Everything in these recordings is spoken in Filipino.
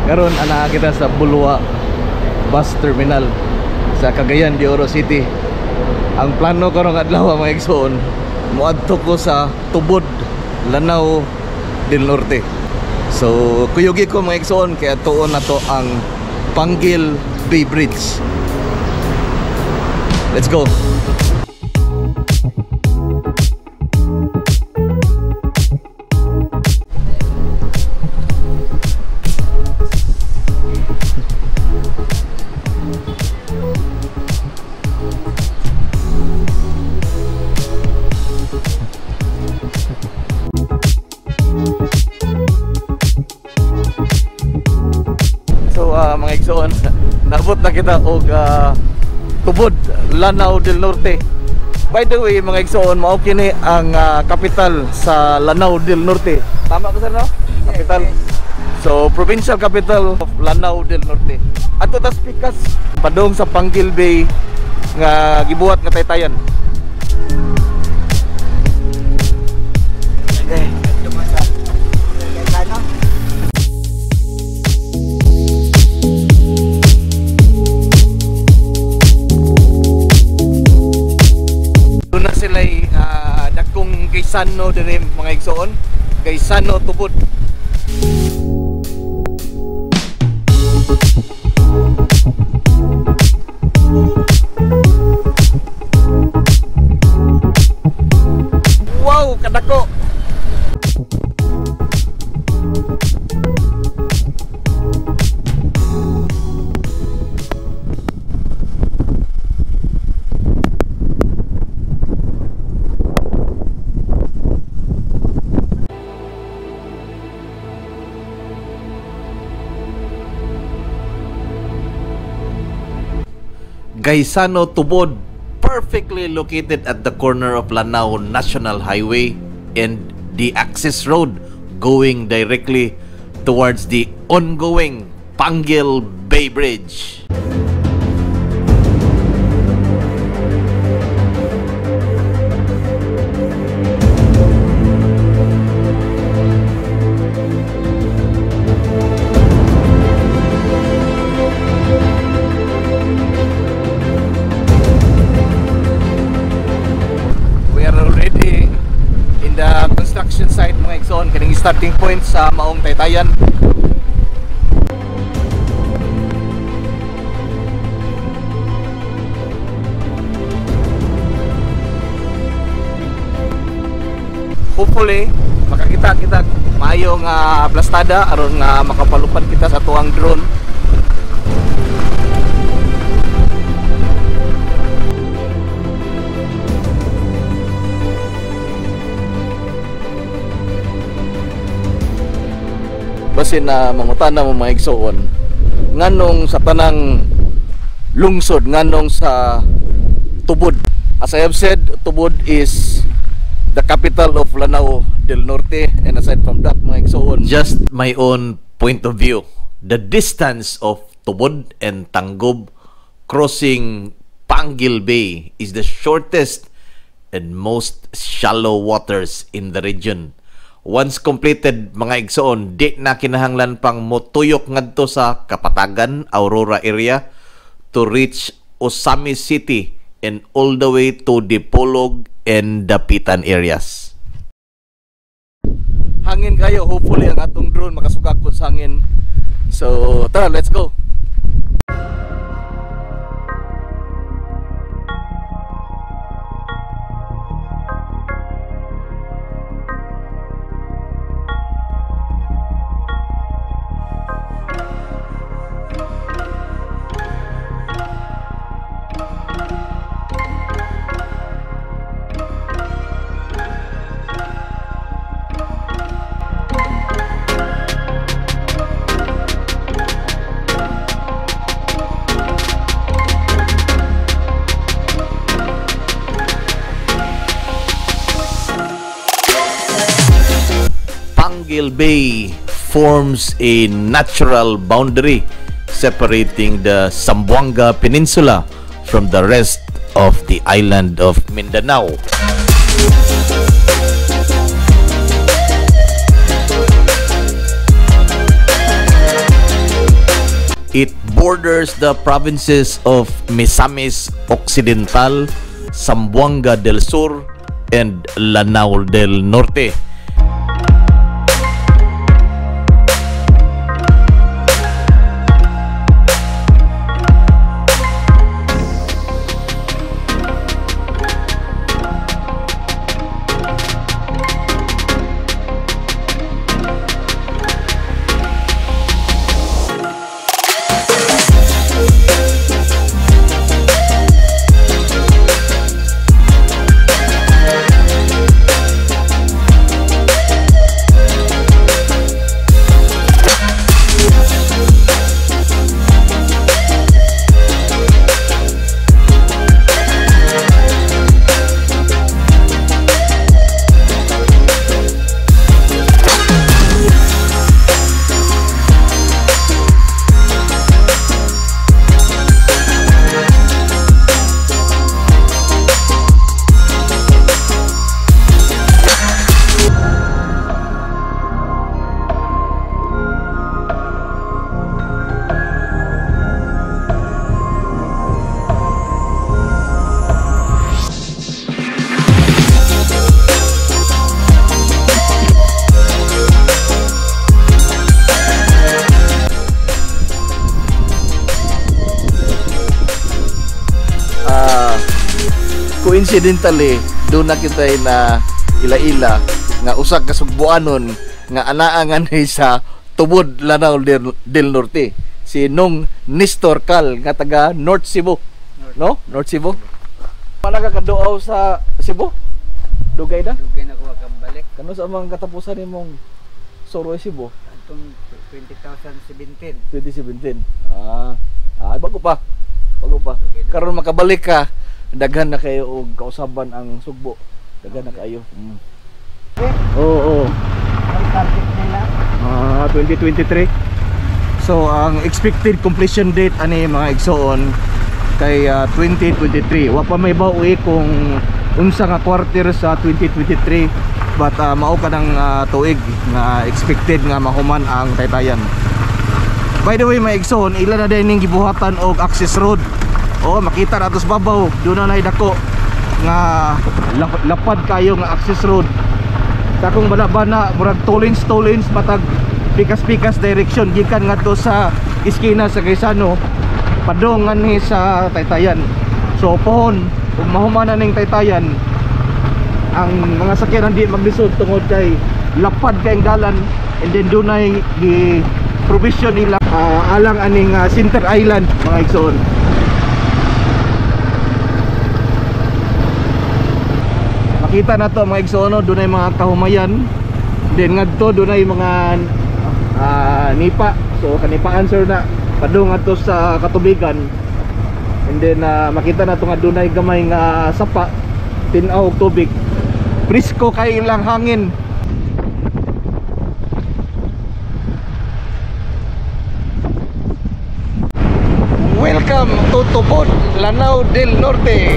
Karon ana kita sa Bulwa Bus Terminal sa Cagayan de Oro City. Ang plano karong adlaw mga igsoon, moadto ko sa Tubod, Lanao del Norte. So kuyugi ko mga igsoon kaya tuon na to ang Panguil Bay Bridge. Let's go. Mga igsoon, nabot na kita og Tubod, Lanao del Norte. By the way mga igsoon, mao kini ang capital sa Lanao del Norte. Tama ko sir no? Capital. So provincial capital of Lanao del Norte. Ato tas pikas padung sa Panguil Bay nga gibuhat nga taytayan. Gaysano dire mga igsoon, Gaysano Tubod. Wow, kadako. Gaysano Tubod, perfectly located at the corner of Lanao National Highway and the access road going directly towards the ongoing Panguil Bay Bridge. Construction site mga igsoon, kining starting point sa maong taytayan. Hopefully makakita kita maayong plastada aron nga makapalupad kita sa tuwang drone. Basin na mangutana mo mga igsoon, nganong sa tanang lungsod, nganong sa Tubod. As I have said, Tubod is the capital of Lanao del Norte, and aside from that mga igsoon, just my own point of view, the distance of Tubod and Tanggob crossing Panguil Bay is the shortest and most shallow waters in the region. Once completed mga igsoon, di na kinahanglan pang motuyok ngadto sa Kapatagan, Aurora area to reach Osami City and all the way to Dipolog and Dapitan areas. Hangin kayo, hopefully ang atong drone makasugakod sa hangin. So tara, let's go. Panguil Bay forms a natural boundary separating the Zamboanga Peninsula from the rest of the island of Mindanao. borders the provinces of Misamis Occidental, Zamboanga del Sur, and Lanao del Norte. Coincidentally, doon na kita na ila-ila nga usa ka Sugboanon nga anaangan sa tubod Lanao del Norte, si Nong Nestor Cal nga taga North Cebu, no? North Cebu. Wala ka kaduaw sa Cebu? Dugay na? Dugay na ko kambalik. Kano sa mga katapusan nimong Suroy Cebu? Atong 2017. 2017. Bago pa. Karon makabalik ka, daghan na kayo og kausaban ang Sugbo. Daghan na kayo. Oo. Ang target nila 2023. So ang expected completion date ani mga igsoon kay 2023. Wa pa may bawi kung unsa nga quarter sa 2023, but mao ka ng tuig nga expected nga mahuman ang Taytayan. By the way, mga igsoon, ila na din ning gibuhatan og access road. Makita na tos babaw, doon na dako nga lapad kayo nga access road. Takong bana-bana murag two lanes matag pikas-pikas direction gikan ngadto sa iskina sa Quezano padongan ni sa Taytayan. So pohon kung mahumanan ning Taytayan, ang mga sakyanan di maglisod tungod kay lapad kayong dalan, and then dunay gi provision nila alang aning Center Island mga igsoon. Kita na to mga igsoon, doon ay mga kahumayan, then ngadto doon ay mga nipa. So kanipaan sir na padung ato sa katubigan, and then makita na to nga doon ay gamay nga sapa, tinaw og tubig, presko kay ilang hangin. Welcome to Tubod, Lanao del Norte.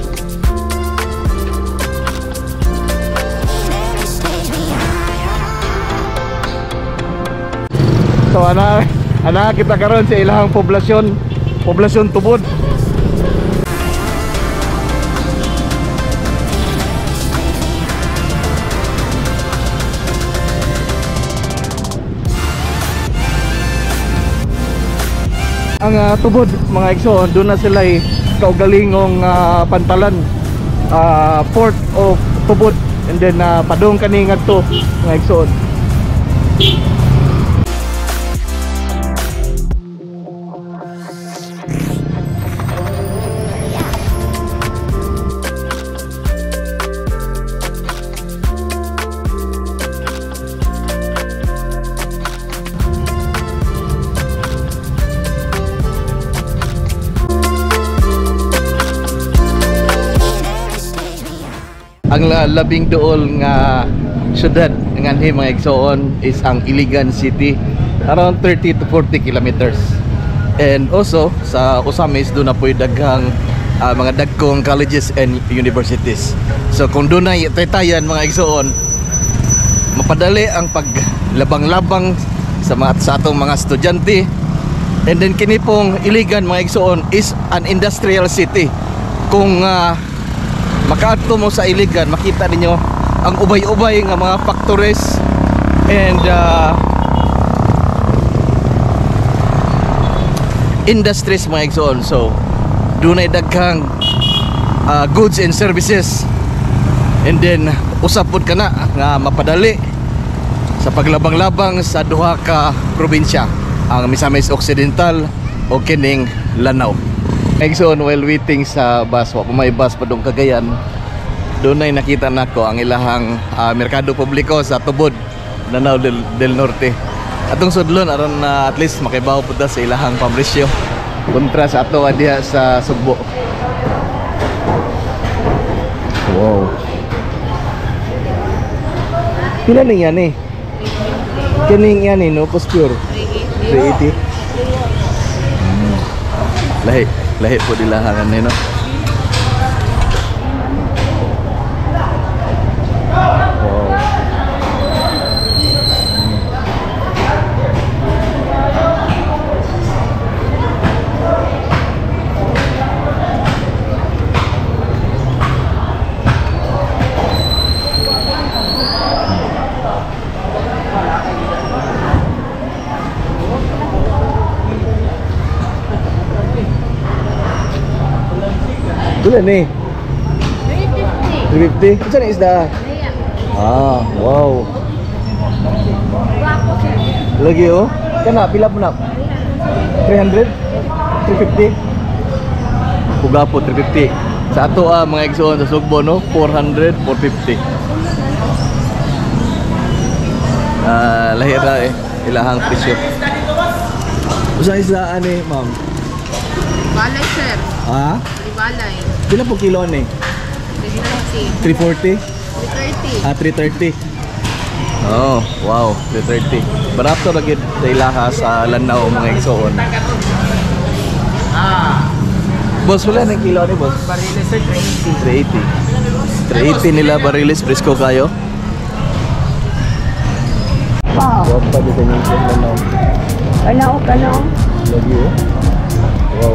So ana kita karon sa ilang poblasyon Tubod. Ang Tubod mga igsoon, doon na sila kaugalingong pantalan, Port of Tubod, and then padung kani ngadto mga igsoon. Ang labing duol nga syudad nganhi mga igsoon is ang Iligan City, around 30 to 40 kilometers. And also sa Osamis doon na po daghang mga dagkong colleges and universities. So kung doon na Taytayan mga igsoon, mapadali ang paglabang-labang sa atong mga estudyante, And then kini pong Iligan mga igsoon is an industrial city. Kung makaadto mo sa Iligan, makita ninyo ang ubay-ubay nga mga factories and industries mga igsoon. So dunay daghang goods and services. And then usap pud kana nga mapadali sa paglabang-labang sa duha ka probinsya, ang Misamis Occidental o kining Lanao. Igsoon, while waiting sa bus, wa pa may bus padung Cagayan, doon ay nakita nako ang ilahang merkado publiko sa Tubod, Lanao del Norte. Atong sudlon aron at least makibaw pud sa ilahang pamresyo kontra sa ato diha sa Sugbo. Wow. Pila ning yan eh? Kining yan eh, no? Posture 380. Lahi po dilahangan eh, no? Wow. Pila ni? 350. 350? Saan na isda? Ah, wow. Lagi oh. Kana pila po na? 300? 350? Pugapo 350. Sa ato mga igsoon sa Sugbo no, 400, 450. Lahira eh ilahang presyo. Usa isda ani, ma'am? Balay, sir. Ha? Balay. Pila po kilo ni? 340. 340. 330. 330. Oh, wow, 330. Barato ra gid sa ilaha sa Lanao mga igsoon. Boss, wala ng kilo ni boss? Bariles sir, 380. 380 nila bariles, presko kayo. Wow. Wow, pa dito yung Lanao. Kanaw. Lagi oh. Wow.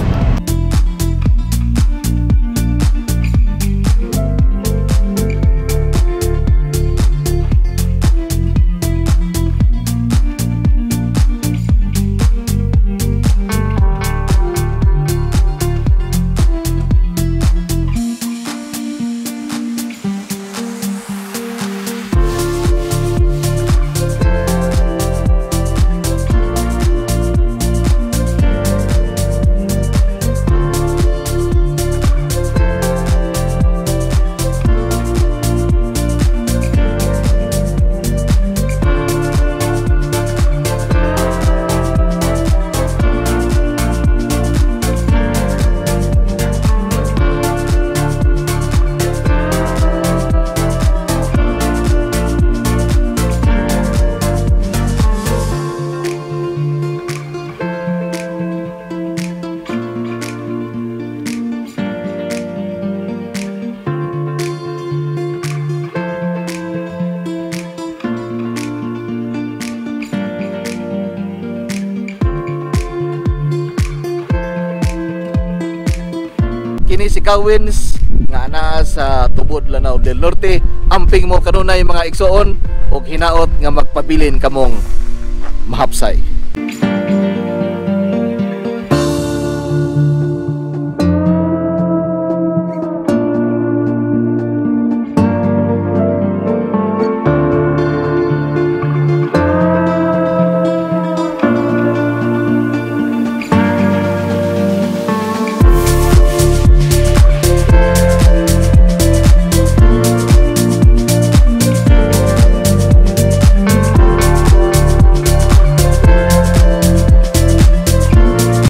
Kini si Kawins nga naa sa Tubod, Lanao del Norte. Amping mo kanunay mga igsoon og hinaot nga magpabilin kamong mahapsay.